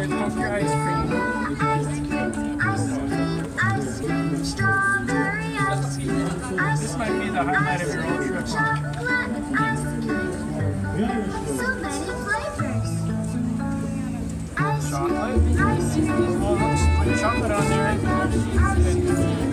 strawberry pumpkin ice cream. Strawberry ice cream. This might be the highlight of your whole trip. Chocolate ice cream. So many flavors. Ice cream. Chocolate? Ice cream. Well, let's put chocolate on there. Ice cream.